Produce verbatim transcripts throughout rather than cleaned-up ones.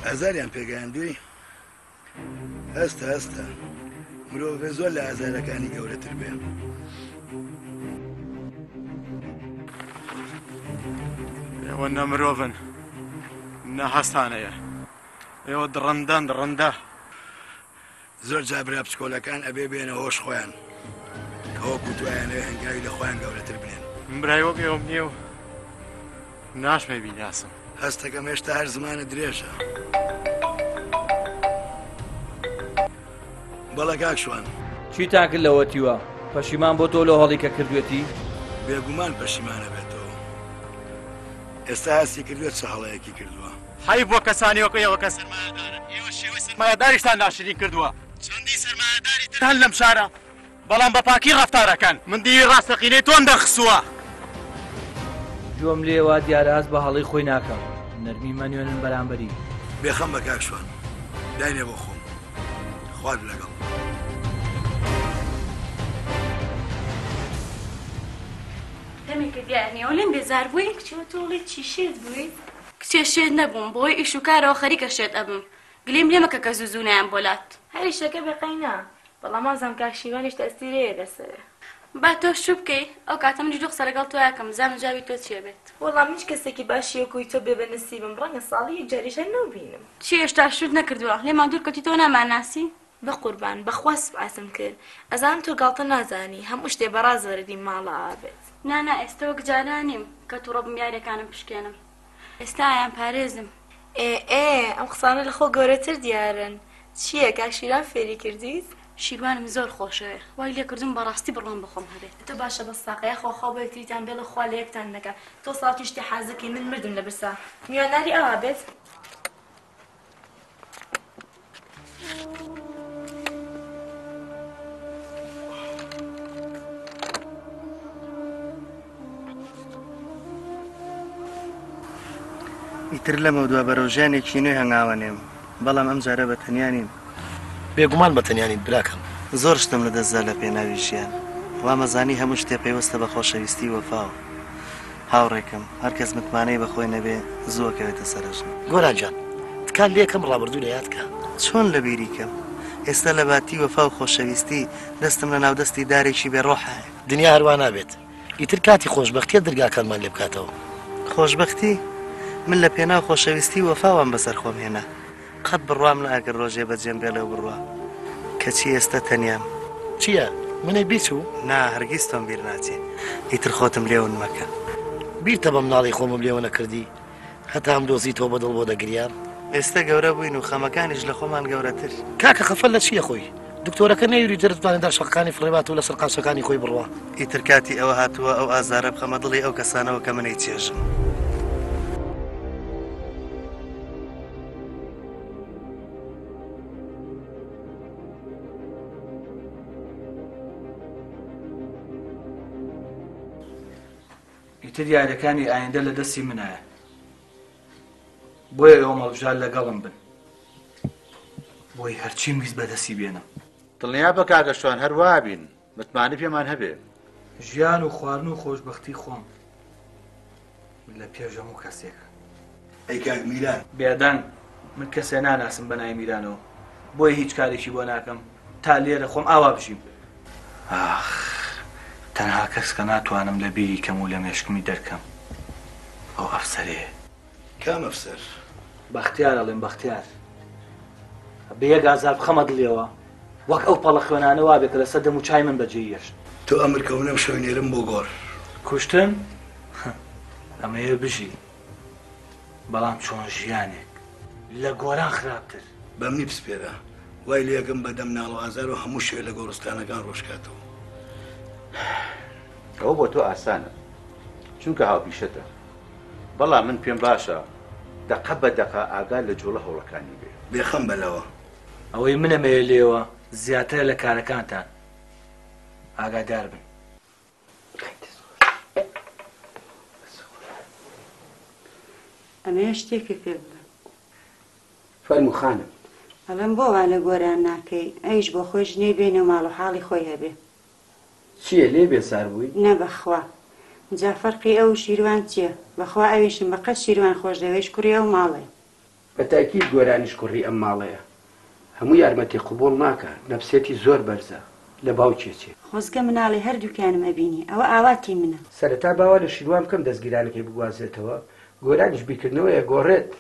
ئازاریان پێگەیاندووی هەستە هەستە مرۆڤ زۆر لە ئازارەکانی گەورەتر بێ. ئێوە نە مرۆڤن نە هەستانەیە، ئێوە دڕەندان دڕەندە. زۆر جابرا بچکۆلەکان ئەبێ بێنە هۆش خۆیان کەەوە کوتوایانەوە هەنگاوی لە خۆیان گەورەتر بنێن. برای وەک ئێوەم نییە و ناشمێ بیناسم. هەستەکەم هێشتا هەر زمانە درێژە. بەڵە کاکشوان چیتان کرد لەوە تیوە؟ پەشیمان بۆ تۆ لە هەڵی کە کردوێتی؟ بێگومان پەشیمانە بێتەوە. ئێستا هەستی کردوێت چه هەڵەیەکی کردووە. حەیف بۆ کەسانی وەکو ئێوە کە سەرمایەدارن. ئێوە شێوەی سەرمایەداریشتان ناشرین کردووە. چەندی سەرمایەداری تر هەن لەم شارە بەڵام بە پاکی ڕەفتارەکەن. من دی ڕاستەقینەی تۆم دەخسووە. جۆم لێوە دیارە هەست بە هەڵی خۆی ناکەم. نەرمی مەنوێنن بەرامبەری. بێخەم بە کاکشوان داینێ بۆ خۆم خوارد لەگەڵ. دەمێکە دیارنیەوە لێم بێزار بووی کچێوە تۆڵێ چی شێت بووی؟ کچێ شێت نەبووم بۆی ئیش و کارەوە خەریکە شێت ئەبم. گلیم لێمەکە کە زوزوونیان بۆلات. هەریشەکە بەقەینا بەڵام ئازام کاکشیوانیش تەستیرەیە لەسەرە. با تۆ شو بکەی ئەو کاتە منی دۆخسە لەگەڵ تۆ یاکەم زانم جاوی تۆ چیە بێت. وەڵام هیچ کەسێکی باشی وەکوی تۆ بێ بە نسیبم ڕەنگە ساڵی جاریشە نەبینم. چی هێشتا شوت نەکردووە لێمان دوور کەوتی تۆ ناماناسی؟ بە قوربان بەخوا سوپاسم کرد. ئەزانم تۆ گاڵتە نازانی هەموو شتێ بەڕاز وەردی ماڵە ئابێت. نانا ئێستا وەک جارانیم کە تووڕە بمیارەکانم پشکێنم. ئێستا ئایان پارێزم. ئێ ئێ ئەم قسانە لە خۆ گەورەتر دیارن. چییە کاکشیران فێری کردیت؟ شیروانم زۆر خۆشەوێ وای لێ کردم بەڕاستی بڕوان بخۆم هەبێت. تۆ باشە بە ساقەیە خۆخۆ بە یەکتریتان بێڵە خوا لە یەکتان نەکە. تۆ ساڵکی شتی حازەکەی من مردم لە برسا. میواناری ئەوا بێت؟ ئیتر لەمە دووە بەرەوژانێکی نوێی هەنگاوەنێم بەڵام ئەم جارە بە تەنیانیم. بێگومان بە تەنیانین براکەم. زۆر شتم لە دەستدا لە پێناوی ژیان وامەزانی هەموو شتێ پێوەستە بە خۆشەویستی وەفاوە. هاوڕێکم هەرکەس متمانەی بەخۆی نەبێ زووەکەوێتە سەرژن. گۆرانجان تکان لێکم ڕابردوو لە یادکە. چۆن لە بیریکەم ئێستا لە باتی وەفا و خۆشەویستی دەستم لە ناودەستی دارێکی بێڕۆحایە. دنیا هەروە نابێت. ئیتر کاتی خۆشبەختیە دەرگاکانمان لێ بکاتەوە. خۆشبەختی؟ من لە پێناو خۆشەویستی وەفاوان بەسەر خۆم هێنا. قەت بڕوام لە ئەگەر ڕۆژێ بەجێم بێ لەو بڕوا کەچی ئێستا تەنیام. چییە؟ منەی بیچوو؟ نا هەرگیز تۆم بیر ناچێ. ئیتر خۆتم لێون مەکە. بیرتە بە مناڵی خۆمم لێوە نەکردی هەتا ئەم دۆزی تۆ بەدڵ بۆ دەگریام. ئێستا گەورە بووین و خەمەکانیش لە خۆمان گەورەتر. کاکە خەفەل لە چییە خۆی؟ دکتۆرەکە نەیوری دەرتوانێت دەرشەقەکانی فڕێبات و لەسەر قاسەکانی خۆی بڕوا. ئیتر کاتی ئەوە هاتووە ئەو ئازارە بخەمە دڵی ئەو کەسانەوە کە منەی چێژم. ئیتر یاریەکانی ئایندە لە دەستی منایە بۆیە ئەوە مەڵبژار لەگەڵم بن بۆی هەرچیم ویست بەدەستی بێنم. دڵنیا بە کاکەشوان هەروە بین متمانە پێمان هەبێ. ژیان و خواردن و خۆشبەختی خۆم لە پێش هەموو کەسێک. ئەی کاک میران بێدەنگ من کەسێ ناناسم بە نای میرانەوە بۆیە هیچ کارێکی بۆ ناکەم تا لێرە خۆم ئاوا بژیم. ئاخ تەنها کەس کە ناتوانم لە بیری کەم و لە مێشکمی دەرکەم ئەو ئەفسەرێ. کام ئەفسەر؟ بەختیار ئەڵێم بەختیار بەیەک ئازار بخەمە دڵێەوە وەک ئەو پەڵە خوێنانە وا بێت کە لەسەر دەم و چای من بەجێ هێشت. تۆ ئەمرکەونەم شوێنێرم بۆ گۆڕ کوشتن؟ ئەمەیە بژی بەڵام چۆن ژیانێک لە گۆران خراپتر. بەمنی پسپێرە وای لێ یەکەم بەدەم ناڵ و ئازار و هەموو شوێ لە گۆڕستانەکان ڕۆژکاتەوە. ئەوە بۆ تۆ ئاسانە چونکە هاوپیشەتە بەڵام من پێم باشە دەقە بە دەقە ئاگا لە جوڵە هەوڵەکانی بێ. بێخەم بەلەوە ئەوەی منەمەیە لێوە زیاتر لە کارەکانتان ئاگادار بن. ئەمەیە شتێکی پێ بڵێم. فەرموو خانم. ئەڵێم بۆ وا لە گۆران ناکەی ئەیش بۆ خۆی ژنەی بێنە ماڵ و حاڵی خۆی هەبێ. چییە لێ بێزار بووی؟ نە بەخوا جا فەرقی ئەو شیروان چییە؟ بەخوا ئەویشم بەقەت شیروان خۆش دەوێش کوڕی ئەو ماڵێ. بە تاکید گۆرانیش کوڕی ئەم ماڵەیە هەموو یارمەتی قوبوڵ ناکە نەفسێتی زۆر بەرزە لە باوکێکی خۆزگە مناڵی هەردووکیانم ئەبینی ئەوە ئاواتی منە سەرەتا باوا لە شیروان بکەم دەستگیرانەکەی بگوازێتەوە گۆرانیش بیکردنەوەیە گۆڕێت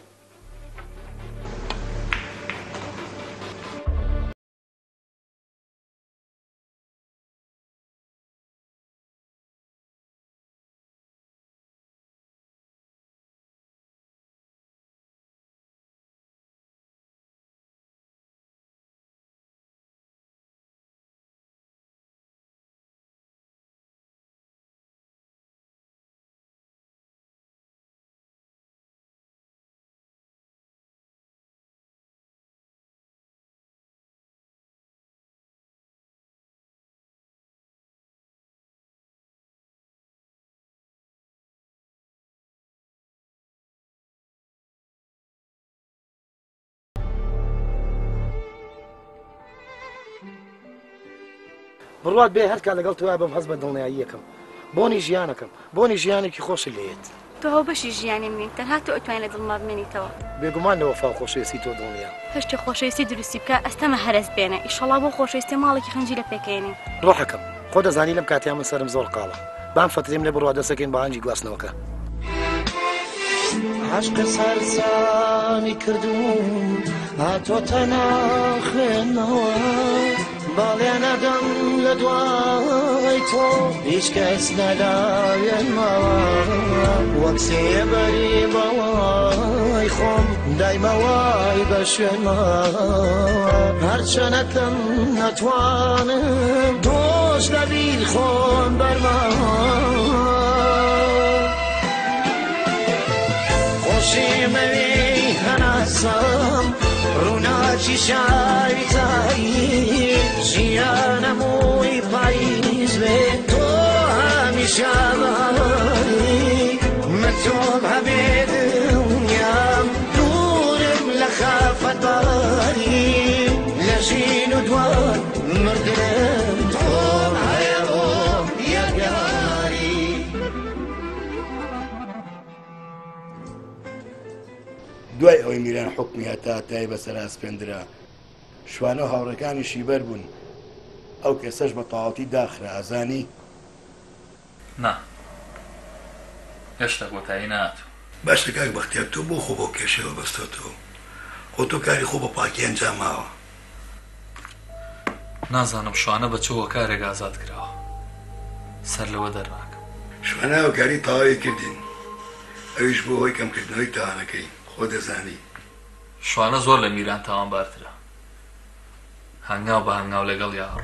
بڕوات بێ هەرکا لەگەڵ توای بم هەست بە دڵنیاییەکەم بۆنی ژیانەکەم بۆنی ژیانێکی خۆشی لێت تۆ هەو بەشی ژیانی من تەنها تۆ ئەتوانین لە دڵما بمێنیتەوە بێگومان لە وەفا و خۆشەویستی تۆ دڵنیام هەشتی خۆشەویستی دروستی بکە ئەستەمە هەرس بێنە ئیشەڵا بۆ خۆشەویستی ماڵێکی خەنجی لە پێکەێنین ڕۆحەکەم خۆ دەزانی لەم کاتیان من سەرم زۆر قاڵە بام فەتریم لێ بڕوا دەسەکەین بە هەنجی گواستنەوەکە عشق سەرسانی کردوون هاتۆتە ناو خوێندنەوە باڵێنەدەم لە دوای تۆ هیچ کەس نەداوێنمەوە وەک سێبەری بەوای خۆم دایمەوای بە شوێنمەوە هەرچەنەکەم نەتوانم تۆش لەبیر خۆم بەرمەوە خۆشیمەوی هەناسەم ڕووناکی شاری تایی ژیانەمووی پاییز بێ تۆ هەمیشە بەهاری من تۆم هەبێ دڵنیام دوورم لە خەفەتباری لە ژین و دوان مردنم تۆم هەیە بۆم یەکیاری دوای ئەوەی میران حکمی هەتا تای بەسەر ئاسپێندرا شوانە و هاوڕەکانیشی بەر بوون ئەو کێسەش بە تەواوەتی داخرا ئازانی نا هێشتا کۆتایی نهاتوو باشە کاک بەختیار تۆ بۆ خۆ بۆ کێشەوە بەستۆتەوە خۆ تۆ کاری خۆ بە پاکی ئەنجام ماوە نازانم شوانە بە چۆوە کارێک ئازاد کراوە سەر لەوە دەرناکەم شوانە هاوکاری تەواوی کردین ئەویش بۆ هۆی کەمکردنەوەی تاوانەکەی خۆ دەزانی شوانە زۆر لە میران تاوانبارترە هەنگاو بە هەنگاو لەگەڵ یاڕۆ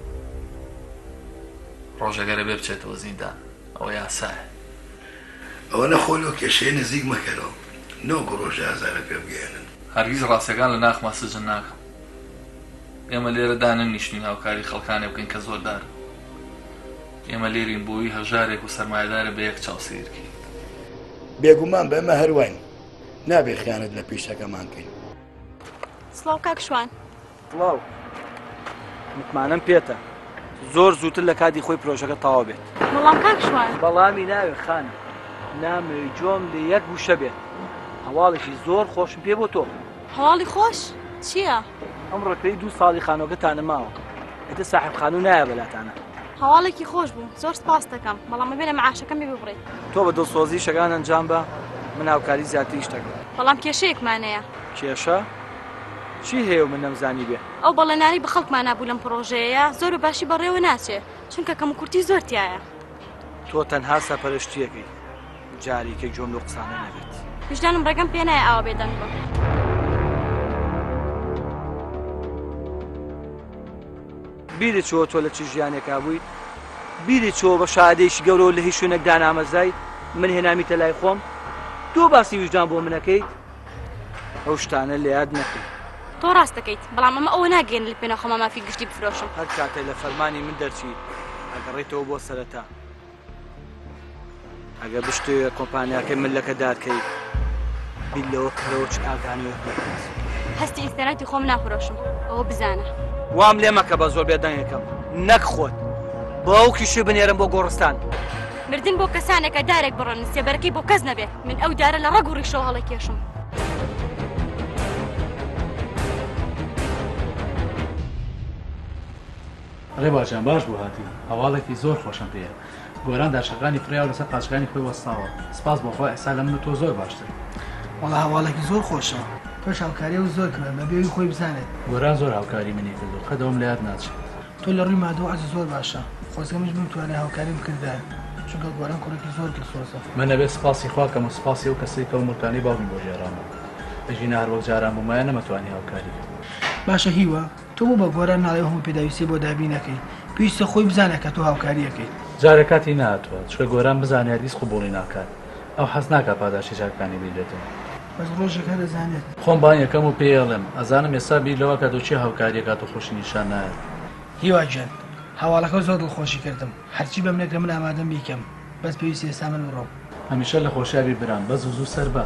ڕۆژەگەرە بێ بچێتەوە زیندان ئەوە یاسایە ئەوە نەخۆلۆ کێشەیە نزیک مەکەرەوە نۆگە ڕۆژە ئازارە پێ بگەێنن هەرگیز ڕاستەکان لە ناخما سجن ناکەم ئێمە لێرە دانن نیشتین هاوکاری خەڵکانێ بکەین کە زۆردارن ئێمە لێرین بۆی هەژارێک و سەرمایەدارە بە یەک چاوسیرکی بێگومان بەمە هەروین نابێ خیانەت لە پیشەکەمان کەین سڵاو کاک شوان سڵاو متمانەم پێتە زۆر زووتر لە کاتی خۆی پرۆژەکە تەواو بێت بەڵام کاک شوان بەڵامی ناوێ خانە نامەوێ جۆم لە یەک وشە بێت هەواڵێکی زۆر خۆشم پێ بۆ تۆ هەواڵی خۆش چییە؟ ئەمڕۆ پێی دوو ساڵی خانۆکەتانە ماوە ئێتە ساحب خانوو نایە بەلاتانە هەواڵێکی خۆش بوو زۆر سپاس دەکەم بەڵام ببێنە مەعاشەکەمی ببڕێت تۆ بە دڵسۆزی شەکان ئەنجام بە من هاوکاری زیاتری شتەکە بەڵام کێشەیەکمانەیە کێشە؟ چی هەیە و من نەمزانی بێ؟ ئەو بەڵێنانی بە خەڵکمان نابوو لەم پرۆژەیە زۆر باشی بەڕێوە ناچێ چونکە کەم و کورتی زۆر تایە تۆ تەنها سەپەرشتیەکەی جاریکە جۆم لە قسانە نەبێت وجدانم ڕێگەم پێ نایە ئاوا بێدەنگ بە بیری چۆ تۆ لە چی ژیانێکا بوویت بیری چۆ بە شادێکی گەورە لە هیچ شوێنێک دانامەزای من هێنامیتە لای خۆم تۆ باسی وجدان بۆ منەکەیت ئەو شتانە لە یاد نەکەیت تۆ ڕاست دەکەیت بەڵام ئەمە ئەوە ناگەێن لە پێنە خۆمە مافی گشتی بفرۆشم هەر کاتێک لە فەرمانی من دەرچیت ئەگەڕێیتەوە بۆ سەرەتا ئەگە بشتوێ کۆمپانیاکەی ملەکە دارکەیت بیل لەوە کەرەوە چ ئاگانیوە بکەیت هەستی ئینتەرنێتی خۆم ناپرۆشم ئەوە بزانە وام لێ مەکە بە زۆر بێدەنگەکەم نەک خۆت بۆ ئەو کیشوی بنێرم بۆ گۆڕستان مردن بۆ کەسانێکە دارێک بڕۆن سێبەرەکەی بۆ کەس نەبێت من ئەو دارە لە ڕەگ و ڕیشەوە هەڵەکێشم ئەڵێ باجان باش بوو هاتی هەواڵێکی زۆر خۆشم پێیە گۆران داشەکانی فریا و لەسەر قاچەکانی خۆی وەستاوە سپاس بۆخوا ئێستا لە من و تۆ زۆر باشتر وەڵا هەواڵێکی زۆر خۆشە تۆش هاوکاری و زۆر کرد بە بێوی خۆی بزانێت گۆران زۆر هاوکاری منی کردو قەدەوم لە یاد ناچێت تۆ لە ڕووی مادوو عەز زۆر باشە خۆزگەمش بمتوانێت هاوکاریم کردایە چونکە گۆران کوڕێکی زۆر دڵسۆزە من نەبێت سپاسی خوا کەم و سپاسی ئەو کەسەی کە ومتوانی باوم بۆ ژێرامە بەژینە هەروەک جاران بوومایە نەمەتوانی هاوکاری باشە هیوە تۆ بوو بە گۆران ناڵێ هەموو پێداویستی بۆ دابینەکەی پێویستە خۆی بزانێت کە تۆ هاوکاریەکەی جارە کاتی نهاتوە چکە گۆران بزانێت هیچ قبوڵی ناکات ئەو حەز ناکات پاداشی جاکانی بیدێتەوە بەس ڕۆژێکە دەزانێت خۆم بان یەکەم و پێڵم ئەزانم ئێستا بیر لەوە کە دۆچی هاوکاریەکات و خۆشی نیشان نایەت هیوا گیان هەواڵەکە زۆر دڵخۆشی کردم هەرچی بەم نێک لە من ئامادەم بیکەم بەس پێویستی ئێستا من بڕۆم هەمیشە لە خۆشیابی برام بەس زوو سەر بە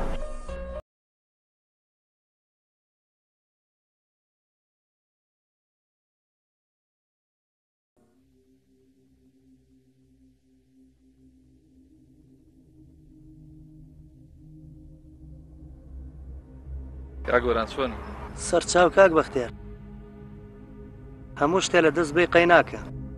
کاگۆران چۆن سەرچاو کاک بەختیار هەموو شتێ لە دەست بێ قەی ناکە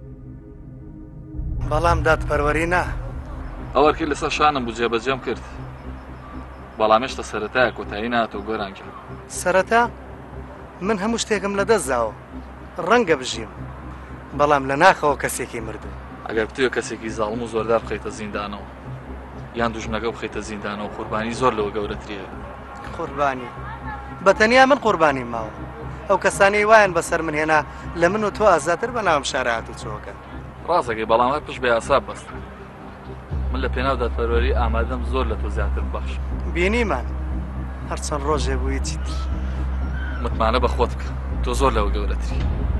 بەڵام دادپەروەری نا ئەوەرکی لەسەر شانم بوو جێبەجێم کرد بەڵام هێشتا سەرەتایە کۆتایی ناتەوە گۆران کرد سەرەتا من هەموو شتێکم لە دەستداوە ڕەنگە بژیم بەڵام لە ناخەوە کەسێکی مردو ئەگەر بتوێ کەسێکی زاڵم و زۆردار بخەیتە زیندانەوە یان دوژمنەکە بخەیتە زیندانەوە قوربانی زۆر لەوە گەورەترە قوربانی بەتەنیا من قوربانی ماوە ئەو کەسانەی وایەن بەسەر من هێنا لە من و تۆ ئازاتر بە ناوم شارە هاتووچۆکە ڕاستەکەی بەڵام هەر پشت بە یاسا بەست من لە پێناو دادپەروەری ئامادەم زۆر لە تۆ زیاتر بەخش بینیمان هەرچەند ڕۆژێ بووی چیتر متمانە بە خۆت بکە تۆ زۆر لەوە گەورەتری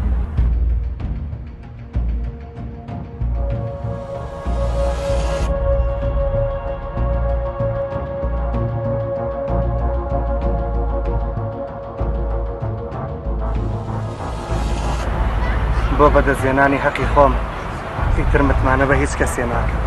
بۆ بەدەستێنانی حەقی خۆم ئیتر متمانە بە هیچ کەسێ ناکەم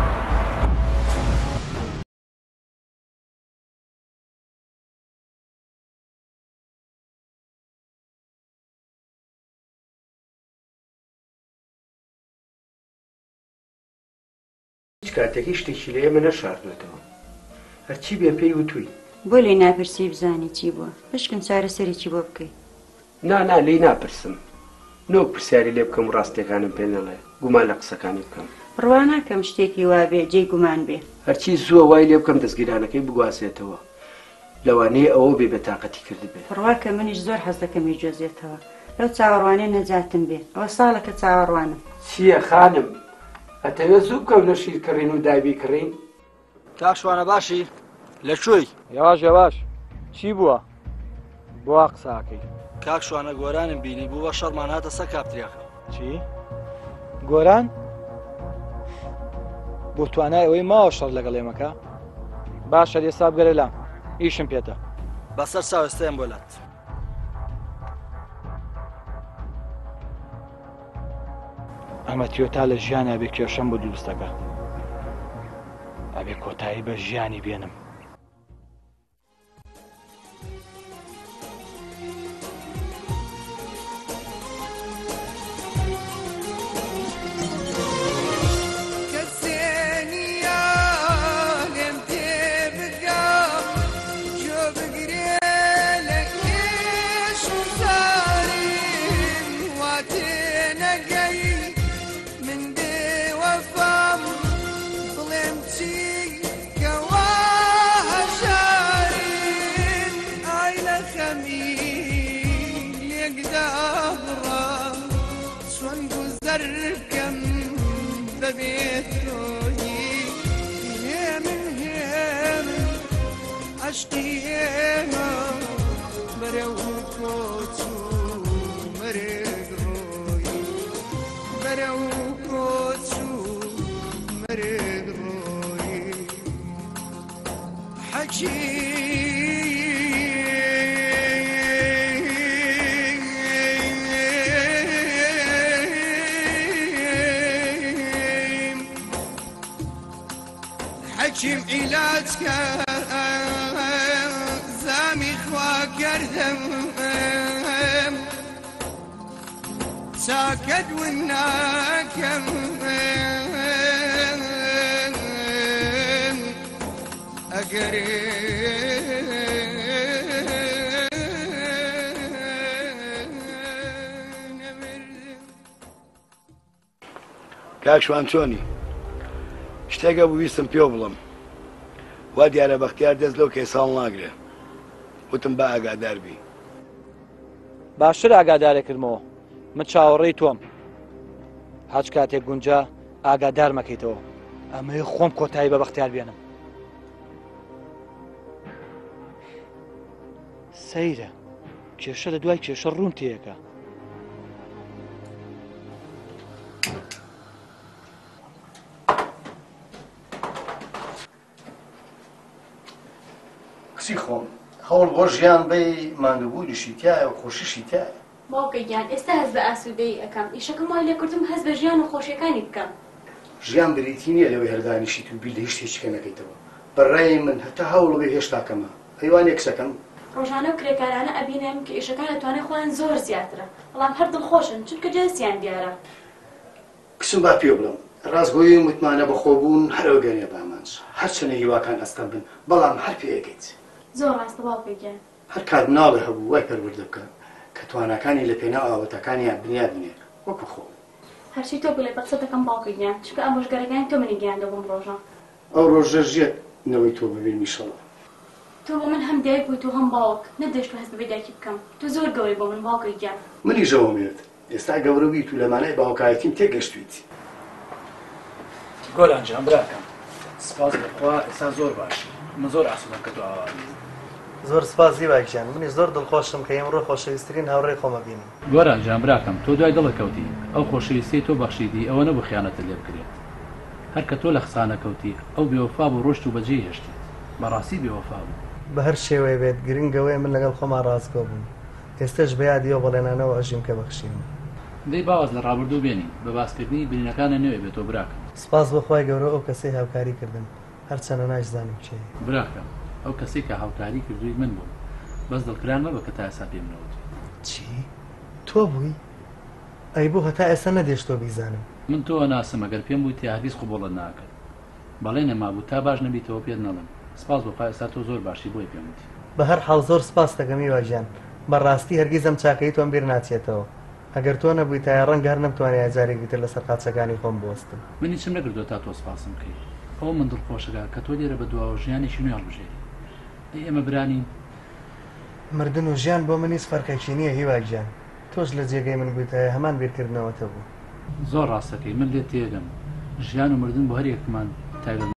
هیچ کاتێکی شتێکی لە ئێمە نەشاردوێتەوە هەرچی بێ پێی وتووی بۆ لێ ناپرسی بزانی چی بووە بشکن چارەسەرێکی بۆ بکەیت نا نا لێی ناپرسم نۆک پرسیاری لێ بکەم و ڕاستیەکانم پێ نەڵێ گومان لە قسەکانی بکەم ڕوا ناکەم شتێکی وابێ جێی گومان بێ هەرچی زووە وای لێ بکەم دەستگیرانەکەی بگواسێتەوە لەوانەیە ئەوە بێ بەتاقەتی کرد بێ ڕوا کە منیش زۆر حەز دەکەمی جۆزێتەوە لەو چاوەڕوانێ نەجاتم بێ ئەوە ساڵەکە چاوەڕوانم چییە خانم ئەتەوێت زوو بکەم لە شیر کڕین و دابی کڕین کاکشوانە باشی لەکوێی یاواش یاواش چی بووە بۆ قساکەی کاکشوانە گۆرانم بینی بوو بە شەڕمان هاتە سەر کاپتریاکە چی گۆران بۆ توانای ئەوەی ماوە شەڕ لەگەڵ ئێمەکە باشە ئێستا بگەرە لام ئیشم پێتە بەسەر چاوەستەیەم بۆلات ئەمە تیۆتا لە ژیانە بێ کێشەم بۆ دروستەکە ئەبێ کۆتایی بە ژیانی بێنم حكيم علاجك زامي خوا کردم ساكت والناكم کاک شوان چۆنی شتێکە بوو ویستم پێ بڵم وا دیارە بەختیار دەست لەو کەیساڵ ناگرێ وتم بە ئاگادار بی باشتر ئاگادارێکردمەوە من چاوەڕێی تۆم هەچ کاتێک گونجا ئاگادار مەکەیتەوە ئەمەی خۆم کۆتایی بە بەختیار بێنم سەیرە کێشە لە دوای کێشە ڕوون تێیەکە کچی خۆم هەوڵ بۆ ژیان بێ مانگەبوونیشی تایە و خۆشیشی تایە باوکە گیان ئێستا هەست بە ئاسوودەیی ئەەکەم ئیشەکەم وای لێکردم هەست بە ژیان و خۆشیەکانی بکەم ژیان بریتی نییە لەوەی هەردانیشیت و بیل لە هیچ شتێکیکە نەکەیتەوە بەڕێی من هەتا هەوڵ بێ هێشتا کەمە ئەیوان یەکسەکەم ڕۆژانە و کرێکارانە ئەبینێم کە ئیشەکان لەتوانێت خۆیان زۆر زیاترە بەڵام هەر دڵخۆشن چونکە جەستیان دیارە کچم با پێ بڵم ڕاستگۆیی متمانە بەخۆبوون هەرەوە گەنێ بامانچ هەرچەنە هیواکان ئەستەم بن بەڵام هەر پێیەکەیت زۆر ڕاستە باوکە گیان هەر کات ناڵێ هەبوو وای پەروەردە بکە کە توانەکانی لە پێناو ئاوەتەکانیان بنیا بنێ وەکو خۆ هەرچی تۆ بڵێ بە قسە دەکەم باوکە گیان چونکە ئامۆژگەرەکانی تۆ منی گیاندەوە بەم ڕۆژە ئەو ڕۆژە ژێت نەوەی تۆ ببین میشەڵە تۆ بۆ من هەم دایک بووی تۆ هەم باوک نەدەشت هەست بە دایکی بکەم تۆ زۆر گەورەی بۆ من باوکە گیان منی ژەوە مێرد ئێستا گەورە بیت و لەمانای باوکایەتیم تێگەشتویت گۆلانجان براکەم سپاس بخوا ئێستا زۆر باشی من زۆر ئاسوودەم کە تۆ ئاوانی زۆر سپاس زیواکیان منی زۆر دڵخۆشم کە ئێمڕۆ خۆشەویستترین هاوڕێی خۆمە بینم گۆرانجان براکەم تۆ دوای دڵەکەوتی ئەو خۆشەویستی تۆ بەخشیدی ئەوە نەبوو خیانەتت لێ بکرێت هەر کە تۆ لە خسانەکەوتی ئەو بێوەفا بوو ڕۆشت و بەجێ هێشتیت بەڕاستی بێوەفا بوو بە هەر شێوەیە بێت گرنگەوەی من لەگەڵ خۆمان ڕاستگۆ بووم ئێستش بەیادیەوە بەڵێنانەوە ئەژیم کە بەخشیم دەی باوەز لە ڕابردوو بێنی بە باسکردنی برینەکانە نوێ بێتەوە براکەم سپاس بەخوای گەورە ئەو کەسەی هاوکاری کردن هەرچەنە ناشزانم چێ براکەم ئەو کەسێک کە هاوکاری کردووی من بوو بەس دڵکران مەبە کە تا ئێستا پێم نەوت چی تۆ بووی ئەی بۆ هەتا ئێستا نەدێش تۆ بیزانم من تۆ ناسم ئەگەر پێم بووی هەرگیز قبوڵت ناکرد بەڵێ نەمابوو تا باش نەبیتەوە پێت نەڵم سپاس بۆ ئێستا تۆ زۆر باشی بۆی پێم وتی بە هەر حاڵ زۆر سپاس دەکەمی واژیان بەڕاستی هەرگیز ئەم چاکەی تۆم بیر ناچێتەوە ئەگەر تۆ نەبووی تا ڕەنگە هەر نەمتوانێت جارێکی تر لەسەر قاچەکانی خۆم بوەستم من هیچم نەکردووە تا تۆ سپاسم بکەیت ئەوە من دڵخۆشەکە کە تۆ لێرە بە دواوە ژیانێکی نوێ هەڵبژێری ئەی ئێمە برانین مردن و ژیان بۆ منیش فەرقێکی نییە هیواگیان تۆش لە جێگەی من بوویتە هەمان بیرکردنەوەتە بوو زۆر ڕاستەکەی من لێت تێگەم ژیان و مردن بۆ هەر یەکمان تایبەت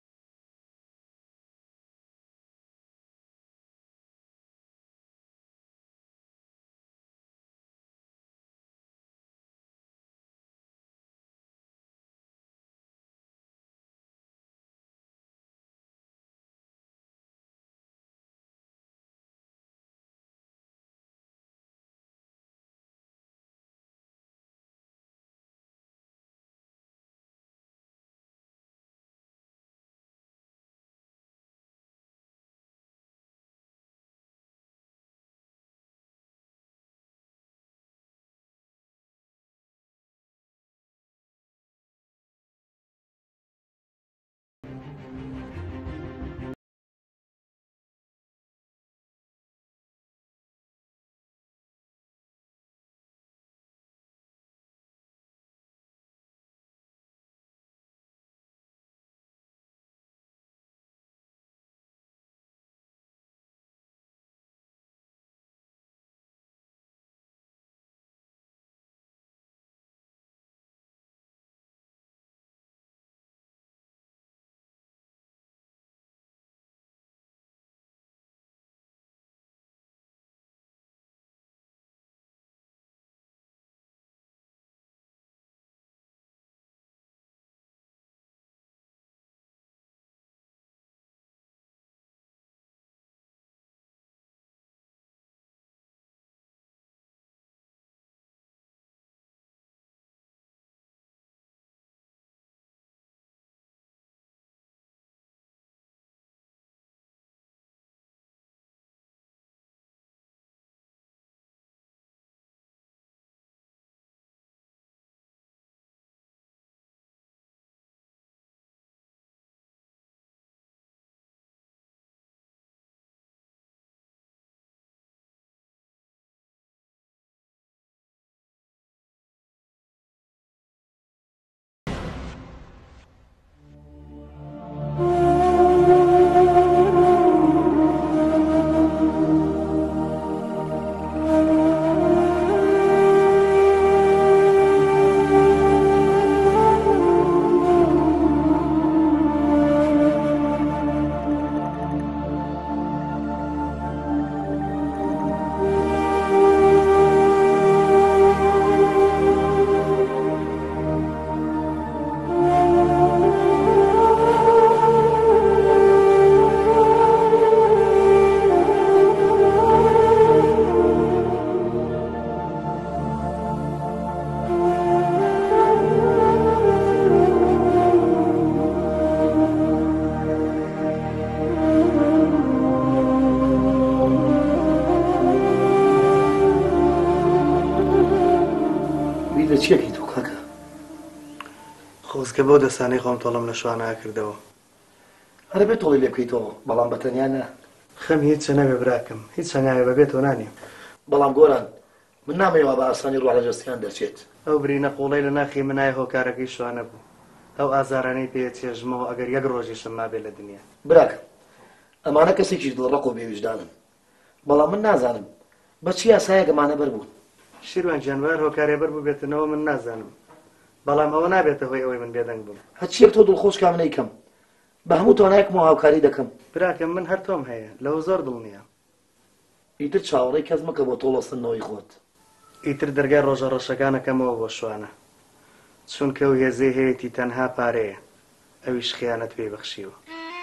خستکە بۆ دەسانەی خۆم تۆڵم لە شوانە کردەوە هەرە بێت تۆڵی لێ بکەیتەوە بەڵام بەتەنیا نە خەم هیچ نەبێ براکەم هیچ سەنایە بەبێتەوە نانیم بەڵام گۆران من نامەوە بە ئاسانی ڕوا لە جەستیان دەچێت ئەو برینە قوڵەی لە ناخی منای هۆکارەکەی شوانە بوو ئەو ئازارانەی پێچێژمەوە ئەگەر یەک ڕۆژیشم مابێ لە دنیا براکە ئەمانە کەسێکی دڵڕق و بێویژدانن بەڵام من نازانم بەچی یاسایە گەمانە بەربوون شیروان جانوار هۆکارێ بەر بوو بێتنەوە من نازانم بەڵام ئەوە نابێتە هۆی ئەوەی من بێدەنگ بووم هەچیەک تۆ دڵخۆش کامنەی کەم بە هەموو تۆنایەکم و هاوکاری دەکەم براکەم من هەر تۆم هەیە لەوە زۆر دڵنیە ئیتر چاوەڕێی کەس مەکە بۆ تۆڵەستنەوەی خۆت ئیتر دەرگای ڕۆژە ڕەشەکانەکەمەوە بۆ شوانە چونکە ئەو هێزەی هەیەی تەنها پارەیە ئەویش خیانەت پێی بەخشیوە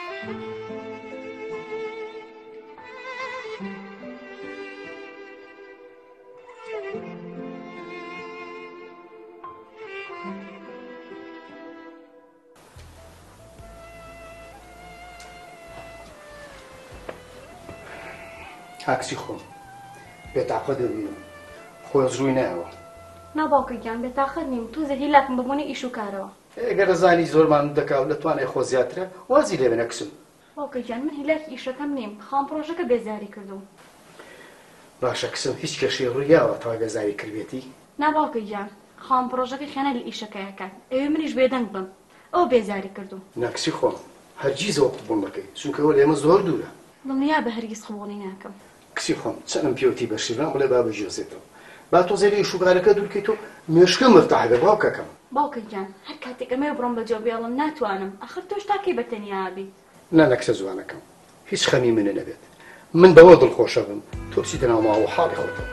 کاکسی خۆم بێتاقە دەبینم خۆز ڕووی نایەوە ناباوکەگیان بێتاقەت نیم تو زەهی لاکم ببوونی ئیش و کارەوە ئەگەر زانی زۆرمان دەکاو لە توانای خۆ زیاترە وازی لێ بێنە کچم باوکەگیان من هیلاکی ئیشەکەم نیم خام پرۆژەکە بێزاری کردوم باشە کچم هیچ کەشی ڕوویاوە تاوای بێزاری کردێتی ناباوکەگیان خام پرۆژەکە خیانە لە ئیشەکەیەکەن ئەوێ منیش بێدەنگ بم ئەو بێزاری کردوم ناکسی خۆم هەرگیزەوە قبوڵ نەکەی چونکە ئەوە لێمە زۆر دوورە دڵنیا بە هەرگیز قبوڵی ناکەم کسی خۆم چەندم پێوتی بە شیران بڵێ با بژێزێتەوە با تۆ زەری شوگارەکە دوورکەیت و مێشکە مرتاح بێ باوکەکەم باوکەگیان هەر کاتێک ئەمە بڕۆم بەجێ بێڵم ناتوانم ئەخر تۆش تاکەی بەتەنیا بی نا نەکسە جوانەکەم هیچ خەمی منە نەبێت من بەوە دڵخۆشە بم تۆ بچیتە ناو ماوە حاڵی خۆتەوە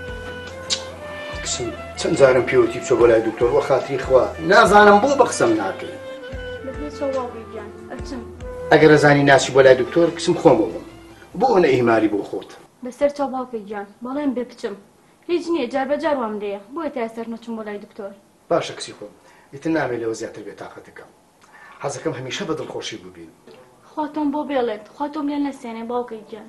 کچم چەند جارم پێوتی بچۆ بۆ لای دکتۆر وە خاتری خوا نازانم بۆ بە قسەم ناکەی ئەگەر ئەزانی ناچی بۆ لای دکتۆر کچم خۆمەوە بم بۆ ئەوە ئیماری بۆ خۆت بەسەر چاو باوکەگیان بەڵێم بێ بچم هیچ نییە جار بەجار وام لێیە بۆیە تا ئێستا نەچم بۆ لای دکتۆر باشە کچی خۆم ئیتر نامێت لەوە زیاتر بێتاقەتەکەم حەزەکەم هەمیشە بە دڵخۆشی ببین خواتۆم بۆ بێڵێت خواتۆم لێ نەسێنێ باوکەگیان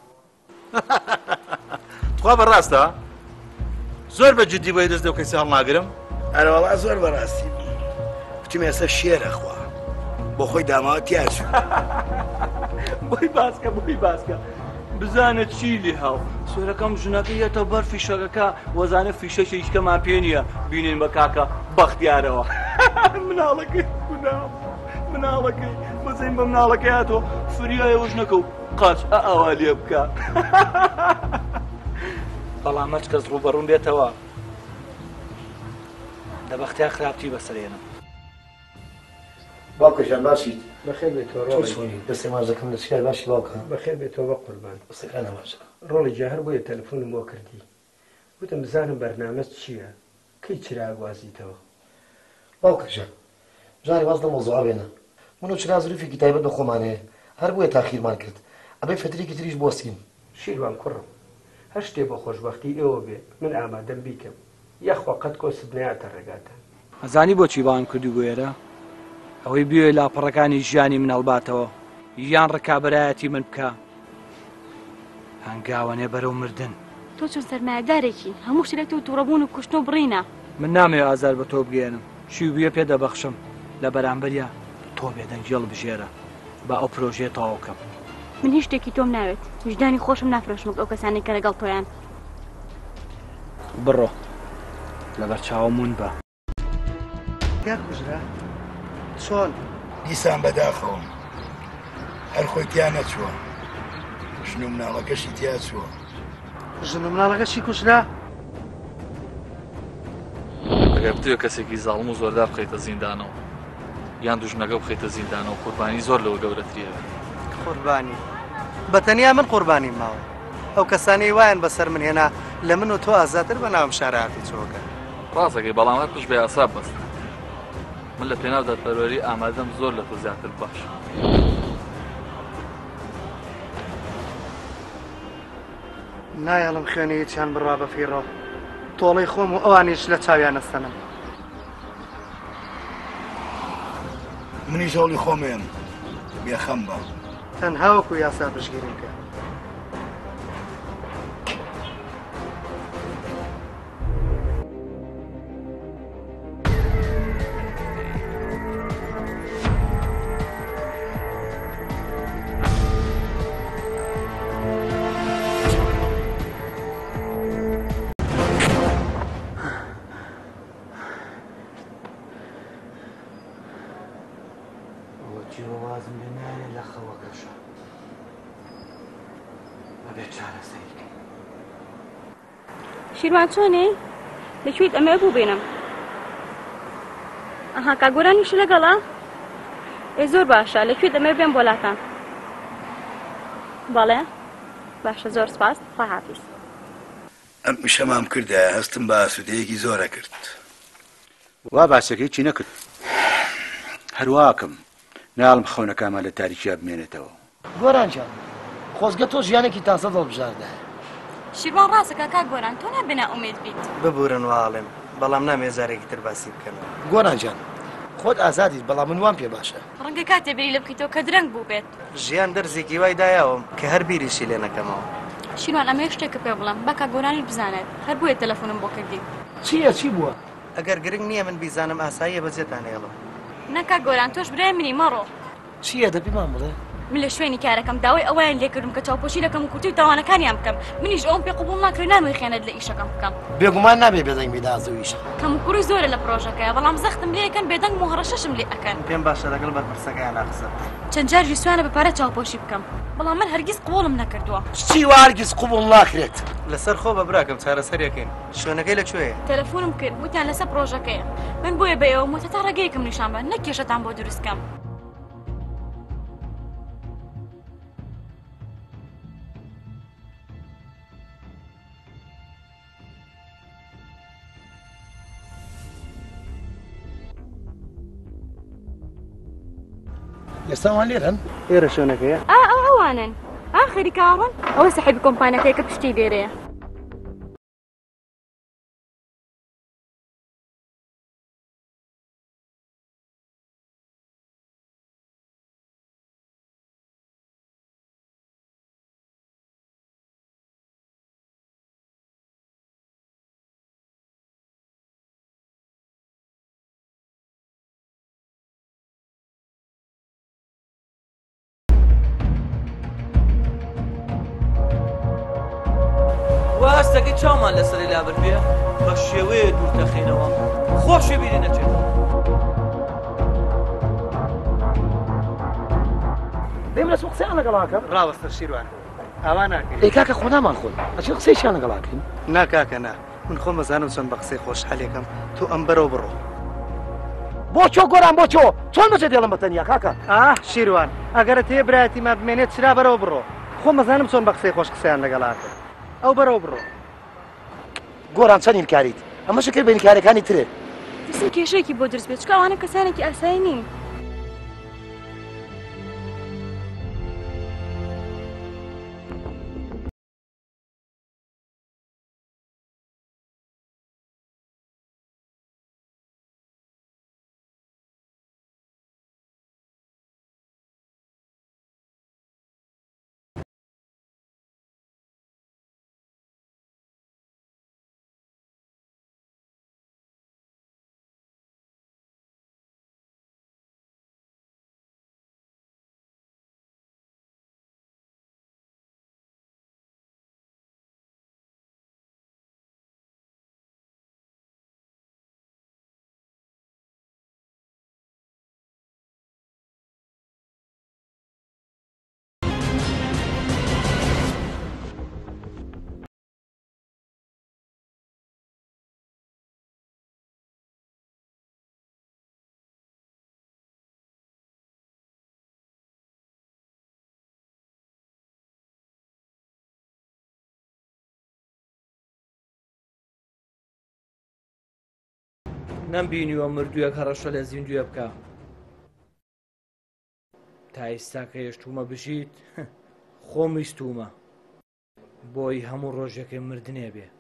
خوا بەڕاستە زۆر بە جددی بۆی دەست دەوکەی ساڵ ناگرم ئەرەوەڵا زۆر بەڕاستی وتم ئێستا شێرە خوا بۆ خۆی داماوە تیاچوو بۆی باسکە بۆی باسکە بزانە چی لێ هاو سۆرەکەم ژنەکە یەتە بەر فیشەکەکە وەزانە فیشەشە هیچکەمان پێ نییە بینین بە کاکە بەختیارەوە مناڵەکەی گوناو مناڵەکەی بەزین بە مناڵەکەی هاتۆ فریایەوە ژنەکە و قاچ ئاوا لێ بکە بەڵام هەچ کەس ڕووبەڕوون بێتەوە لە بەختیار خراپتی بەسەرێنم باوکەژان باشیت بەخێر بێتەوە دەستێ ماژەکەم لە چیار باشی باوکە بەخێر بێتەوە بە قوربان قسەکانە باشە ڕۆڵی جاهر بۆیە تەلەفۆنم بۆ کردی وتم بزانم بەرنامە چییە کەی چراگوازیتەوە باوکەژان جاری واز لە مۆزوعا بێنە من و چرا زروفێکی تایبەت بە خۆمانەیە هەر بۆیە تاخیرمان کرد ئەبێ فترێکی تریش بۆسین شیروان کوڕم هەر شتێ بۆ خۆشبەختی ئێوە بێ من ئامادەم بیکەم یەخوا قەت کۆست نایاتە ڕێگاتە ئەزانی بۆچی باوام کردی بۆ ئێرە ئەوەی بوێ لاپەڕەکانی ژیانی من هەڵباتەوە یان ڕکابەرایەتی من بکە هەنگاوانێ بەرەو مردن تۆ چۆن سەرمایەدارێکی هەموو شتێک تۆ تووڕەبوون و کوشتن و بڕینە من نامەوێت ئازار بە تۆ بگێنم شی بویە پێ دەبەخشم لە بەرامبەریە تۆ بێدەنگێڵ بژێرە بە ئەو پرۆژێ تەواو بکەم من هیچ شتێکی تۆم ناوێت وجدانی خۆشم نافرۆشم ئەو کەسانی کە لەگەڵ تۆیان بڕۆ لەبەر چاوەمون بە کوژرا چۆن دیسان بەداخەوم هەر خۆی تیا نەچووە ژن و مناڵەکەشی تیا چووە ژن و مناڵەکەشی کوژرا ئەگەر بتوێ کەسێکی زاڵم و زۆردار بخەیتە زیندانەوە یان دوژنەکە بخەیتە زیندانەوە قوربانی زۆر لەوە گەورەترە قوربانی بەتەنیا من قوربانی ماوە ئەو کەسانی وایەن بەسەر من هێنا لە من و تۆ ئازاتر بە ناوم شارەهاتی چۆکە ڕاستەکەی بەڵام هەر پشت بە یاساب بەست من لە پێناو دادپەروەری ئامادەم زۆر لە تۆ زیاتر باش نایەڵم خوێنەی چیان بڕا بە فیڕۆ تۆڵەی خۆم و ئەوانیش لە چاویان ئەستەنم منیش هەوڵی خۆمێم بێخەم بە تەنها وەکو یاسا پشگیرم کە وازم لێ نایە لە خەوەکەشە بەبێ چارەسەریکە. شیروان چۆنێ؟ لەکوێت ئەمە بوو بێنم؟ ئەها کاگۆرانیش لەگەڵا؟ ئێ زۆر باشە، لەکوێت ئەمە بێن بۆلاتان؟ بەڵێ؟ باشە زۆر سپاس، خواحافیز. ئەم میشەمام کردایە هەستم بە ئاسوودەیەکی زۆرە کرد. وا باسەکەی چی نەکرد؟ هەروواکەم ناڵم خەونەکەمان لە تاریکیا بمێنێتەوە. گۆرانجان خۆزگە تۆ ژیانێکی تازە دڵبژاردە. شیروان ڕاستەکە کاک گۆران تۆ نابێنە ئومێد بیت. ببورن واڵێم بەڵام نامێ جارێکی تر باسی بکەنەوە. گۆرانجان خۆت ئازادیت بەڵام من وام پێ باشە. ڕەنگە کاتێ بێری لە بکەیتەوە کە درەنگ بوو بێت. ژیان دەرزێکی وای دایاوم کە هەر بیریشی لێ نەکەمەوە. شیروان ئەمە شتێکە پێ بڵم با کاک گۆرانی بزانێت هەر بۆیە تەلەفۆنم بۆ کردی. چییە چی بووە؟ ئەگەر گرنگ نییە من بیزانم ئاساییە بەجێتان هێڵم. نە کاک گۆران تۆش برای منی مەڕۆ. چییە دەبیمان بڵێ؟ من لە شوێنی کارەکەم داوای ئەوەیان لێکردم کە چاوپۆشی دەکەم و کورتی و تاوانەکانیان بکەم. منیش ئەوم پێ قبوڵ ناکرێ نامەوێ خیانەت لە ئیشەکەم بکەم. بێگومان نابێ بێدەنگ بێدا ئازەویش. کەم و کوڕی زۆرە لە پرۆژەکەیە بەڵام زەختم لێ یەکەن بێدەنگ و هەڕەشەشم لێ ئەکەن. پێم باشە لەگەڵ بەرپرسەکەیان ناقسە. چەند جاری سوانە بەپارە چاوپۆشی بکەم بەڵام من هەرگیز قبوڵم نەکردووە. چی وا هەرگیز قبوڵ ناکرێت؟ لەسەر خۆ بە براکەم چارەسەریەکەین. شوێنەکەی لەکوێیە؟ تەلەفۆنم کرد وتیان لەسەر پرۆژەکەیە. من بۆیە بە ئێوە مۆتە تا ڕێگەیەکم نیشان بە نەک کێشەتان بۆ دروستکەم. ئێستاوان لێرن؟ ئێرە شوێنەکەیە؟ ئا ئەو ئەوانن. ئاخری کاڕن ئەوە سەحیبی کۆمپانیەکەی کە پشتی لێرەیە. هەستەکەی چاومان لەسەری لابر بێ بە شێوەیە دوور دەخینەوە خۆشی بیری نەچێت. دەیم لەسم قسەیان لەگەڵاکەم ڕاوەستە شیروان ئاوا ناکەین. ئەی کاکە خۆنامان خۆن ئەچی قسەیشیان لەگەڵاکەین؟ نا کاکە نا من خۆم مەزانم چۆن بە قسەی خۆشحاڵێکم تۆ ئەم بەرەو بڕۆ. بۆ چۆ گۆران بۆ چۆ چۆن بەجێ دێڵم بەتەنیا کاکە؟ ئاه شیروان ئەگەرت هەیە برایەتی ما بمێنێت چرا بەرەوە بڕۆ. خۆ مەزانم چۆن بە قسەی خۆش قسەیان لەگەڵاکەن. ئەو بەرەوە بڕۆ. گۆران چەندین کاریت ئەمە شکر بینی کارەکانی ترێ. دەستم کێشەیەکی بۆ دروست بێت چکە ئەوانە کەسانێکی ئاسایی نین. نەمبینیوە مردوویەک هەڕەشە لە زیندویە بکە تا ئێستا کە هێشتومە بژیت خۆم ویستومە بۆی هەموو ڕۆژێکی مردنێ بێ.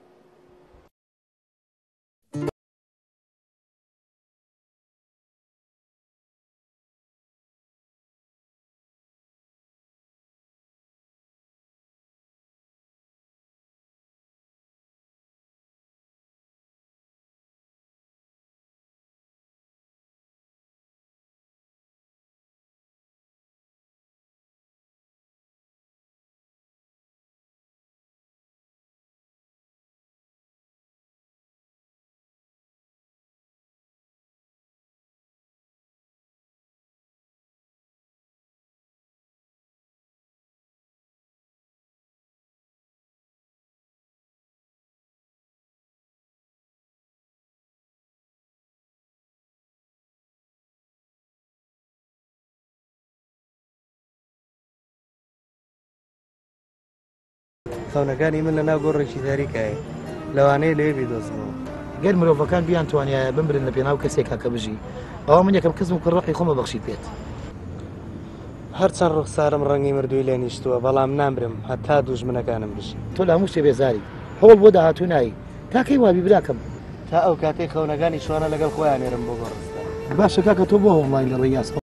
خەونەکانی من لە ناو گۆڕێکی تاریکایە لەوانەیە لێ بیدۆزمەوە گەر مرۆڤەکان بیان توانایە بمبرن لە پێناو کەسێکا کە بژی ئەوە من یەکەم کەسم کە ڕقی خۆمە بەخشی پێت هەرچەند ڕوخسارم ڕەنگی مردووی لێ نیشتووە بەڵام نامرم هەتا دوژمنەکانم بژی تۆ لە هەموو شتێ بێزاری هەوڵ بۆ داهاتوو نایی تاکەی وابی براکەم تا ئەو کاتەی خەونەکانی شوانە لەگەڵ خۆیان نێرم بۆ گۆڕستان باشە کاکە تۆ بۆ هەوڵڵای لە ڕێی یاسخە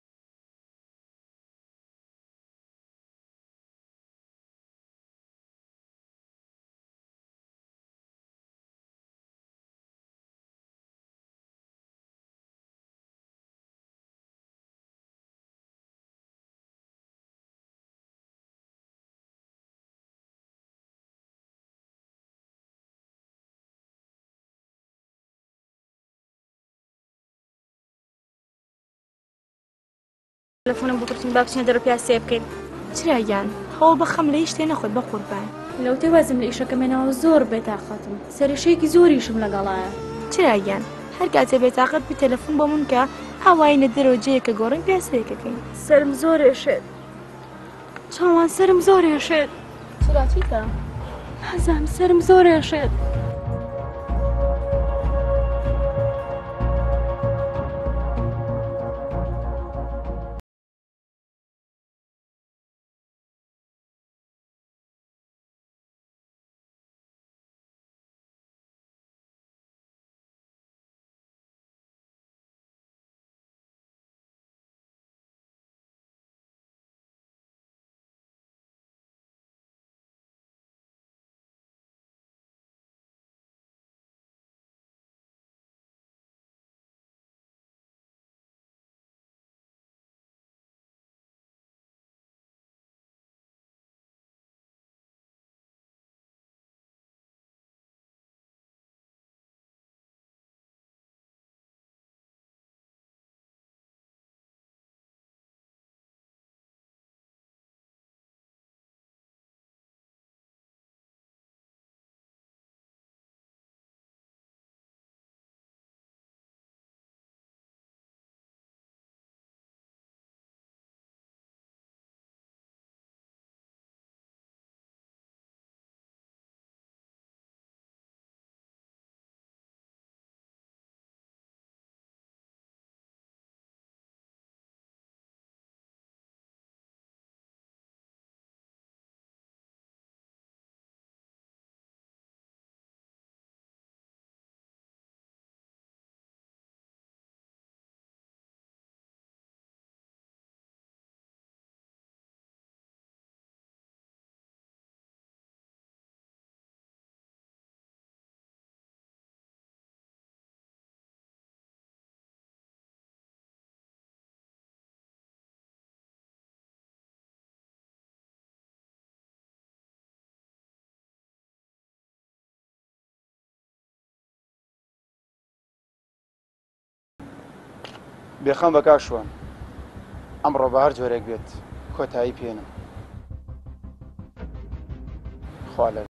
تەلەفۆنم بکڕتین با بچینە دەرەوە پیاس سێ بکەین چرا گیان هەوڵ بەخەم لە هیچ شتێ نەخۆت بە قوربان لەوتەی وازم لە ئیشەکەمێنەوە زۆر بێتاقەتم سەرشەیەکی زۆریشم لەگەڵایە چرا گیان هەر کاتێ بێتاقەت بی تەلەفۆن بۆ من کە هاوای نەدەرەوە جەیەکە گۆڕین پیاسەیەکەکەین سرم زۆرێشێت چاوان سرم زۆرێشێت چرا چیتە؟ نازانم سرم زۆرێشێت بێخەم بە کاکشوان ئەمڕۆ بە هەر جۆرێک بێت کۆتایی پێنم خوا لە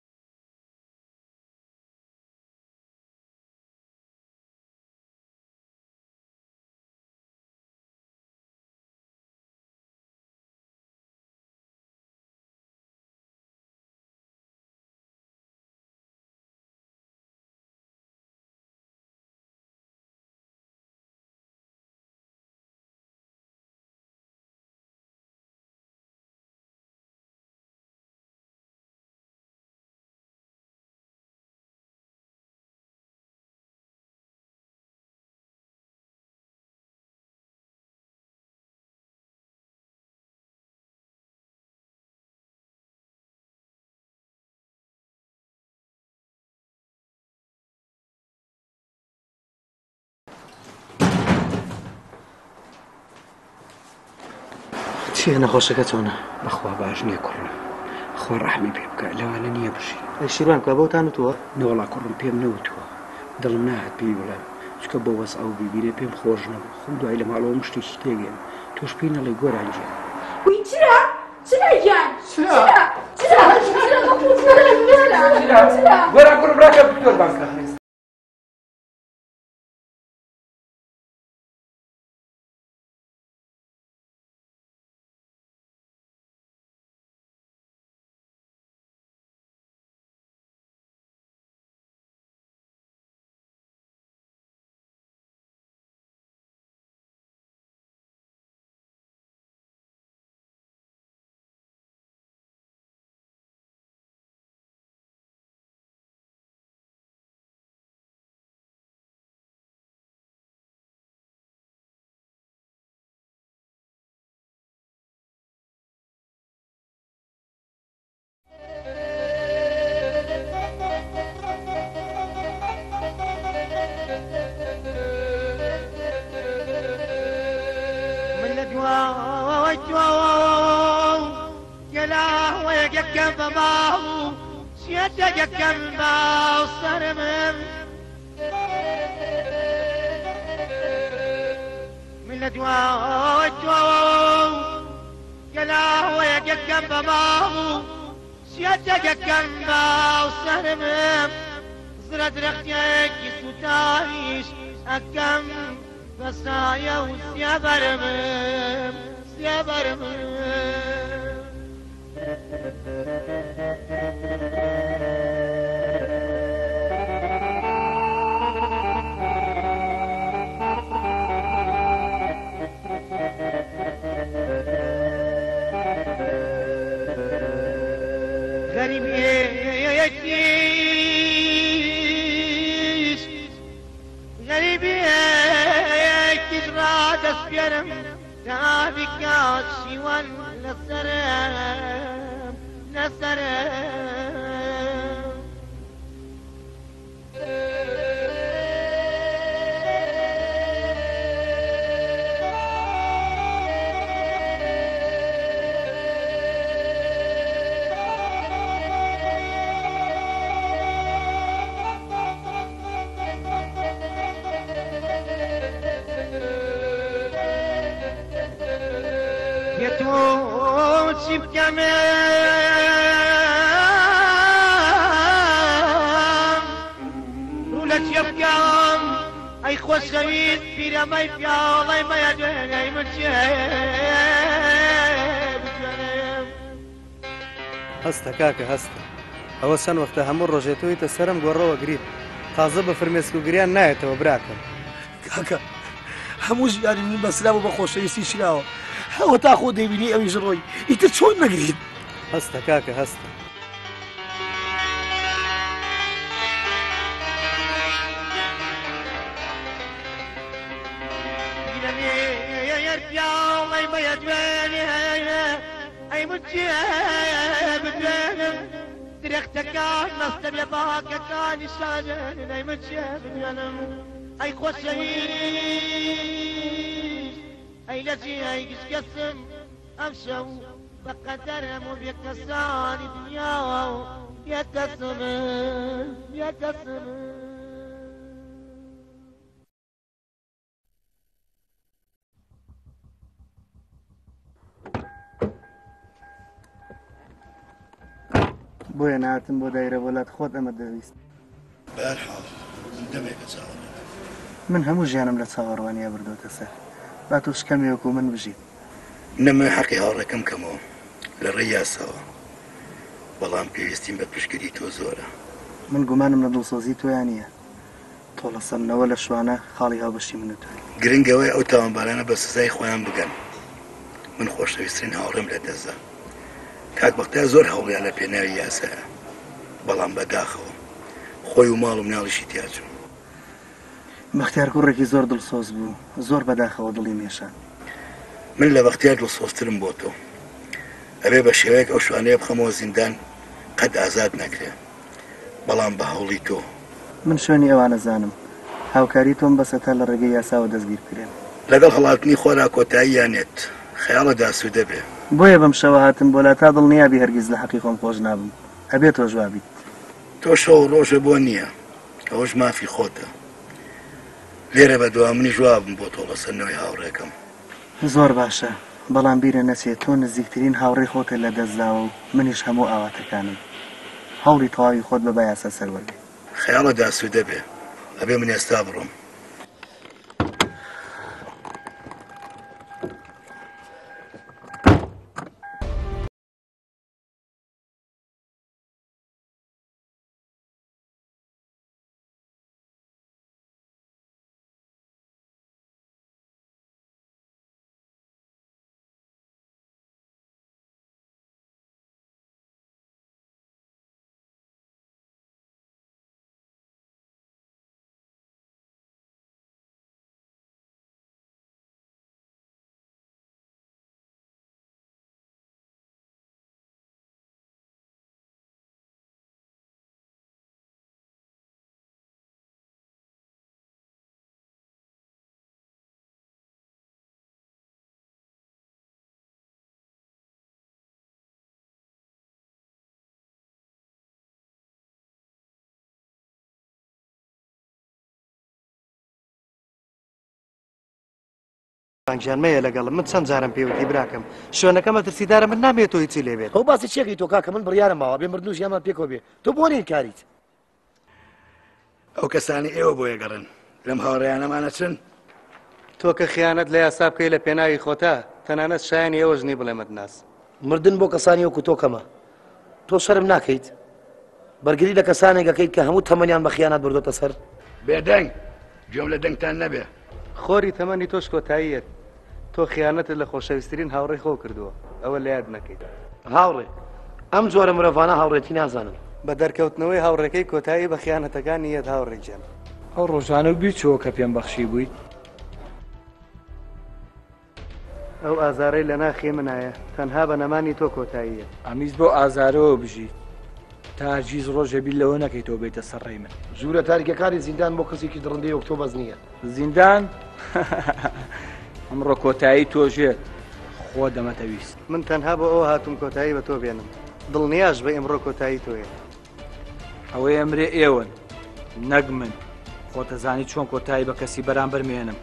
چیە نەخۆشەکە چۆنە؟ بەخوا باش نییە کوڕم خۆ ڕەحمی پێ بکە لەوانە نییە بژی ئەی شیروان کا بەوتان وتووە؟ نەوەڵا کوڕم پێم نەوتووە دڵم ناهات پێی بڵێم چکە بۆ وەس ئەو بیبیرێ پێم خۆش نەبوو خۆم دوای لە ماڵەوە مشتێکی تێگەم تۆش پێی نەڵێ گۆرانجیان وی چرا؟ چرا گیان؟ چرا؟ چرا؟ چرا؟ چرا؟ گۆرا کوڕم ڕاکە دکتۆر بانکە يلا ويقكم بماهو سيادة يقكم باو صرمم من الدواء الدواء يلا ويقكم بماهو سيادة يقكم باو صرمم زرد رختيك ستايش أكم بسايا وسيا برمم سيا برمم غريب يكيش غريب يكيش راد اسبيرم تابي كات شيوان نسرم نسرم يتوت شبكام رولت يبكام اي خوش غويت بيرا ما يبكا والله ما يدوين اي مجيب هەستە کاکە هەستە ئەوە چەند وەختە هەموو ڕۆژێتەوەیتە سەرم گۆڕەوە گریت تازە بە فرمێسک و گریان نایەتەوە براکەم کاکە هەموو ژیانی من بەسرا بۆ بە خۆشەویستی شراوە هەوە تا خۆ دەیبینی ئەویش ڕۆی ئیتر چۆن نەگریت هەستە کاکە هەستە والله ما يدويني اي مجيب دوينم درختك نصب يباك كان الشاجن اي مجيب دوينم اي خوشويش اي لجي اي قسم امشو بقدرهم وبيكسان دنيا يتسم يتسم بۆیە نهاتم بۆ دایرە وڵات خۆت ئەمە دەویست بەرحاڵ دەمێکە چاوە من هەموو ژیانم لە چاوەڕوانیا بردوتە سەر با تۆش کەمێک و من بژیت نەمە حەقی هاوڕێکەم کەمەوە لە ڕێی یاساوە بەڵام پێویستیم بە پشتگیری تۆ زۆرە من گومانم لە دڵسۆزی تۆیان نییە تۆڵە سەمنەوە لە شوانە خاڵی هاوبەشی من و توی گرنگەوەی ئەو تاوانبارانە بە سزای خۆیان بگەن من خۆشەویستترین هاوڕێم لە دەستدا کاک بەختیار زۆر هەوڵیان لە پێناوی یاسایە بەڵام بەداخەوە خۆی و ماڵ و مناڵیشی تیاچوو بەختیار کوڕێکی زۆر دڵسۆز بوو زۆر بەداخەوە دڵی مێشان من لە بەختیار دڵسۆزترم بۆ تۆ ئەبێ بە شێوەیەک ئەو شوانەیە بخەمەوە زیندان قەت ئازاد نەکرێ بەڵام بە هەوڵی تۆ من شوێنی ئەوانە زانم هاوکاری تۆم بەسەتا لە ڕێگەی یاساوە دەستگیر کرێن لەگەڵ هەڵاتنی خۆرا کۆتاییانێت خەیاڵە داسوودە بێ بۆیە بەم شەوە هاتم بۆ لا تا دڵنیابی هەرگیز لە حەقی خۆم خۆش نابم ئەبێ تۆ جوابیت تۆ شەو ڕۆژە بۆ نییە ئەوەش مافی خۆتە لێرە بە دوام منی جوابم بۆ تۆ لەسەرنەوەی هاوڕێکم زۆر باشە بەڵام بیرە نەچێت تۆ نزیکترین هاوڕێی خۆتە لە دەستداوە و منیش هەموو ئاواتەکانم هەوڵی تەواوی خۆت بە بایاسە سەروەرگێ خەیاڵە داسوودە بێ ئەبێ من ئێستا بڕۆم مانگیان مەیە لەگەڵم من چەند جارم پێوتی براکەم شوێنەکەمە ترسیدارە من نامێت هیچی لێبێت ئەو باسی چێکی تۆ کاکە من بڕیارم ماوە بێ مردنوش یامان پێکەوە بێ تۆ بۆ نین کاریت ئەو کەسانی ئێوە بۆ یەگەڕن لەم هاوڕێیانەمانە چن تۆ کە خیانەت لە یاسا بکەی لە پێناوی خۆتا تەنانەت شایانی ئێوەش نی بڵێمت ناس مردن بۆ کەسانی وەکو تۆ کەمە تۆ شەرم ناکەیت بەرگری لە کەسانێک دەکەیت کە هەموو تەمەنیان بە خیانەت بردۆتە سەر بێدەنگ گوێم لە دەنگتان نەبێ خۆری تەمەنی تۆش کۆتاییەت تۆ خیانەتت لە خۆشەویستترین هاوڕێی خۆ کردووە ئەوە لە یاد نەکەیت هاوڕێ ئەم جۆرە مرۆڤانە هاوڕێتی نازانن بە دەرکەوتنەوەی هاوڕێکەی کۆتایی بە خیانەتەکانی یەت هاوڕێکیان ئەو ڕۆژانە و بیرچەوە کە پێم بەخشی بوویت ئەو ئازارەی لە ناخێ منایە تەنها بە نەمانی تۆ کۆتاییە ئەمیز بۆ ئازارەوە بژیت تا هەرگیز ڕۆژە بیر لەوە نەکەیتەوە بێتە سەرڕێی من ژوورە تاریکەکاری زیندان بۆ کەسێکی دڕندەی وەک تۆ بەس نییە زیندان ئەمڕۆ کۆتایی تۆژێت خۆ دەمەتەویست من تەنها بۆ ئەو هاتووم کۆتایی بە تۆ بێنم دڵنیاش بە ئەمڕۆ کۆتایی تۆیە ئەوەی ئەمرێ ئێوەن نەک من خۆتەزانی چۆن کۆتایی بە کەسی بەرامبەر مێنم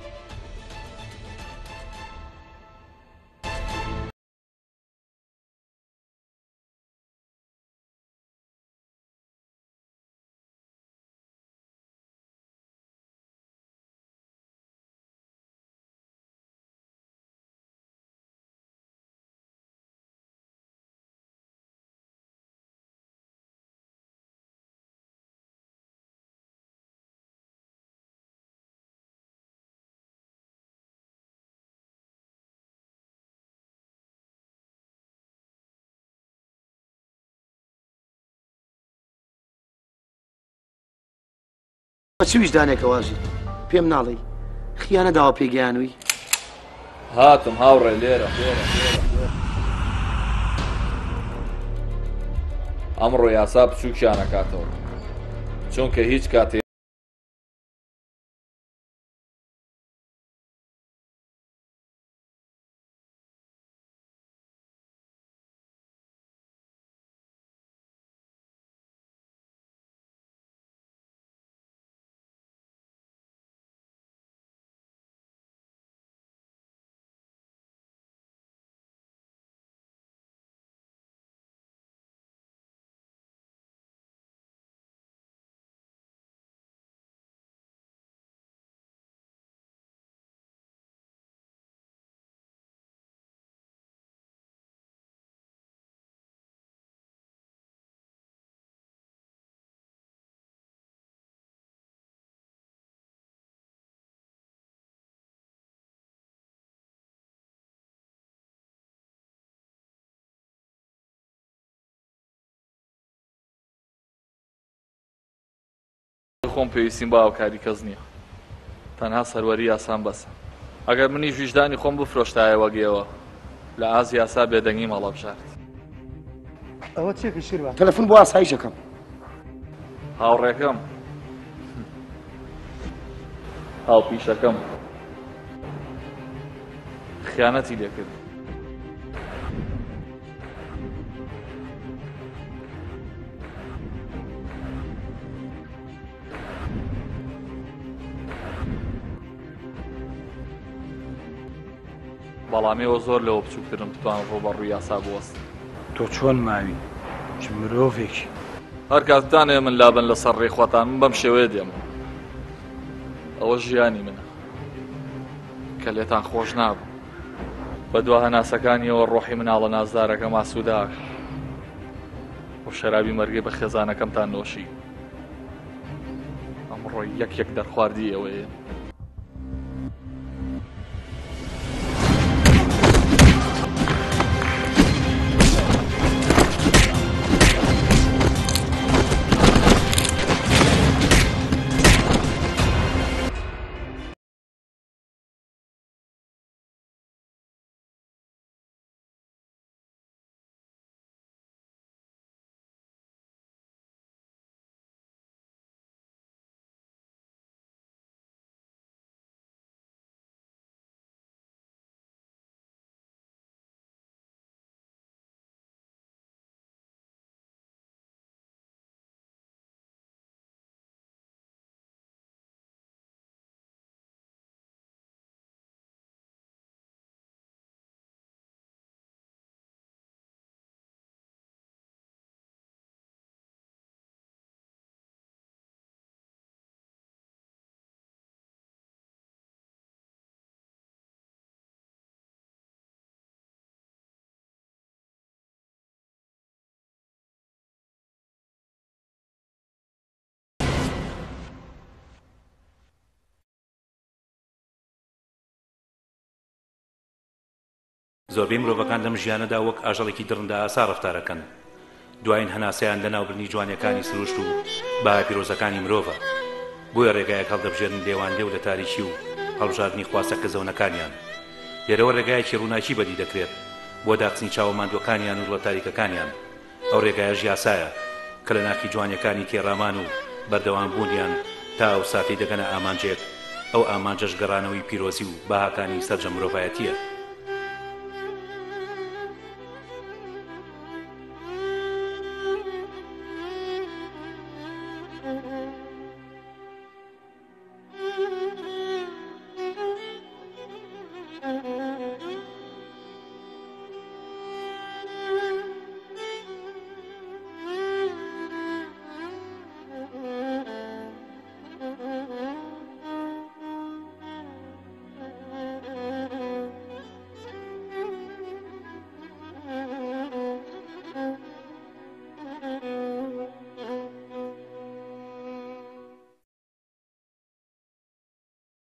چی ویژدانێکە واژی پێم ناڵی خیانە داوا پێگەیانووی هاتم هاوڕێ لێرە ئەمڕۆ یاسا بچووکیان نەکاتەوە چونکە هیچ کاتێ خۆم پێویستیم بە هاوکاری کەس نییە تەنها سەروەری یاسان بەسە ئەگەر منیش ویژدانی خۆم بفرۆشتایە وەگەیەوە لە ئاز یاسا بێدەنگی مەڵە بژارد ئەوە چێکی شیروان تەلەفۆن بۆ ئاسایشەکەم هاوڕێکەم هاوپیشەکەم خیانەتی لێکرد بەڵامەوە زۆر لەوە بچووکترم بتوانم ڕۆ بە ڕووی یاسا بوەست تۆ چۆن ماوی چ مرۆڤێکی هەر کاتتانێ من لابن لەسەر ڕێخواتان من بەم شێوەیە دێم ئەوە ژیانی منە کە لێتان خۆش نابوو بە دوا هەناسەکانیەوە ڕۆحی مناڵە نازدارەکە ماسووداک بۆ شەرابی مەرگێ بە خێزانەکەمتان نۆشی ئەمڕۆ یەک یەک دەرخواردی ئەوەیە زۆربەی مرۆڤەکان لەم ژیانەدا وەک ئاژەڵێکی درندا ئاسا ڕەفتارەکەن دوایین هەناسەیان لەناوبردنی جوانیەکانی سروشت و باها پیرۆزەکانی مرۆڤە بۆیە ڕێگایەک هەڵدەبژێرن لێوان لێو لە تاریکی و هەڵبژاردننی خواستەکە زەونەکانیان لێرەوە ڕێگایەکی ڕووناکی بەدی دەکرێت بۆ داخستنی چاوە ماندوەکانیان و دڵە تاریکەکانیان ئەو ڕێگایە ژیاسایە کە لە ناکی جوانیەکانی تێڕامان و بەردەوام بوونیان تا ئەو ساتی دەگەنە ئامانجێت ئەو ئامانجەش گەڕانەوەی پیرۆزی و باهاکانی سەرجە مرۆڤایەتیە